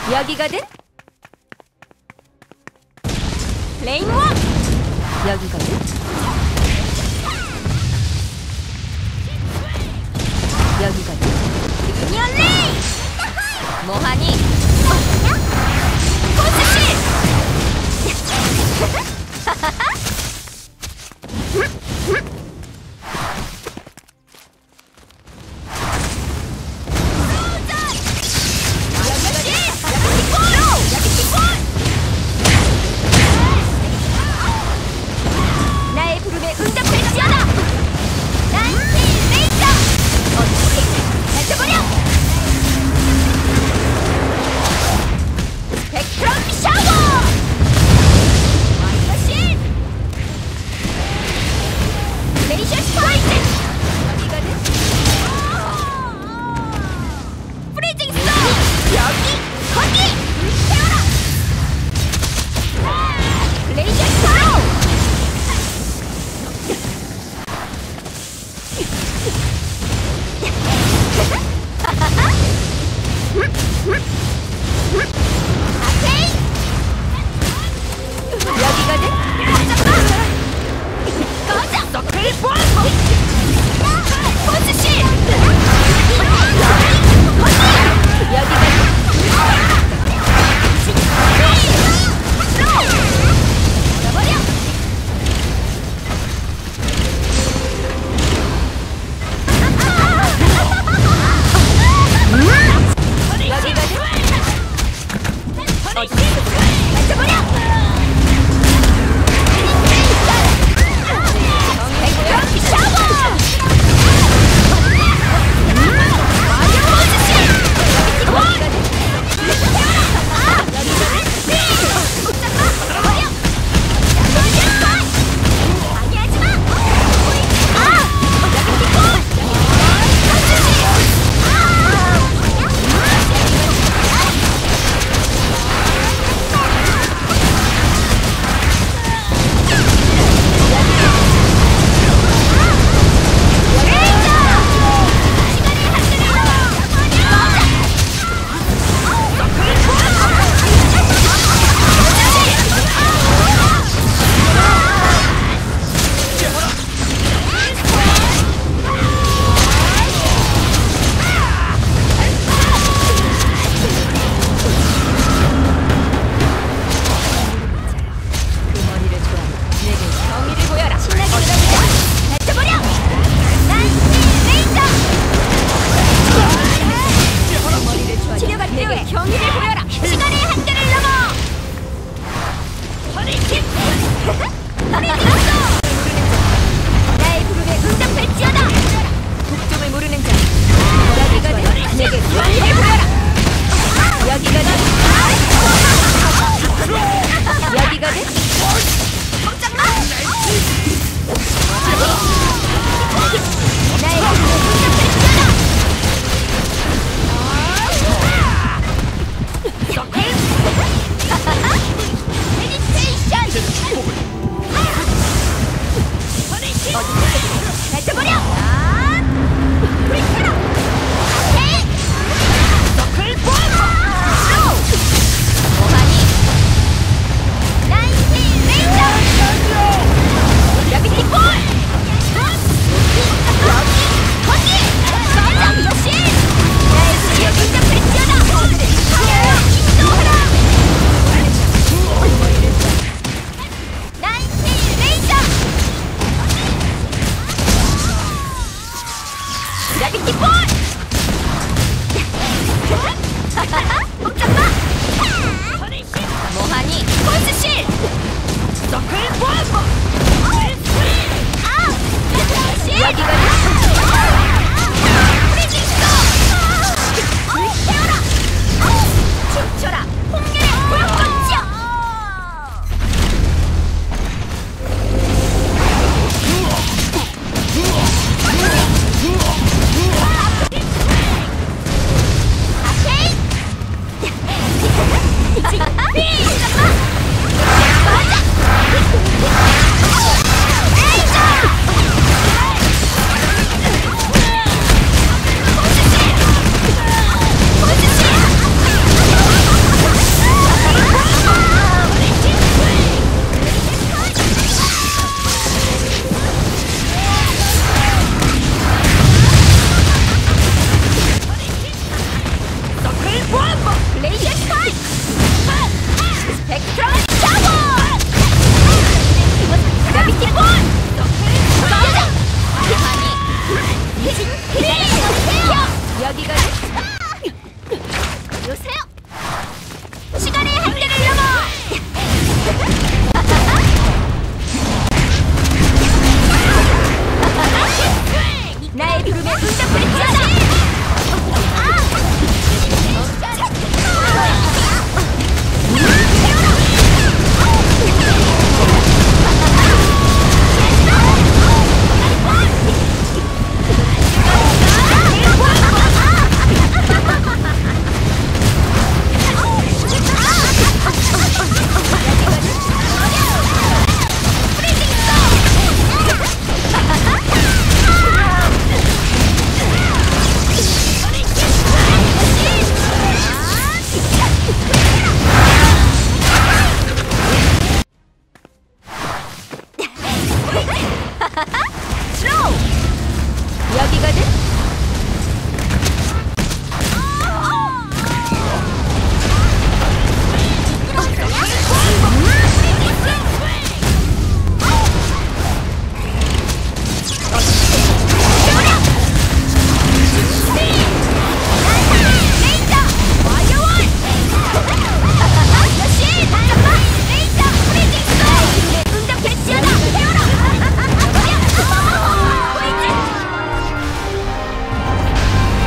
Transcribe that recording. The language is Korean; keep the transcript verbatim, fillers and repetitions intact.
여기거든? 레인워! 여기거든? 여기거든? 유니언 레인! 뭐하니? 포스시! 나의 부름에 응답할지어다! 난시 레이저! 어떻게 뱉어버려! 스펙트럼 샤워! 마이너신! 레이저 스파이트! 여기거든? 프리징 스톱! 여기! 거기! 태워라! 레이저 스파이트! 아케이! 여기거든? 꺼져! 서클 볼! 포스시! 여기거든? 버려! 나의 부름에 응답할지어다! 독점을 모르는 자 여기거든? 내게 경의를 보여라! 여기거든? 여기거든? 꼼짝마! 나의 부름에 응답할지어다! 뱉어버려! 브리스로! 아케이! 서클 볼! 뭐하니? 나이스 레이저! 그라비티 볼! 여기! 거기! 서장 역시! 나의 수리에 응답할지어다! 인도하라! 나이스 레이저! 그라비티 볼! 꼼짝마! 뭐하니? 폴스실! 서클 볼! 아우! 여기가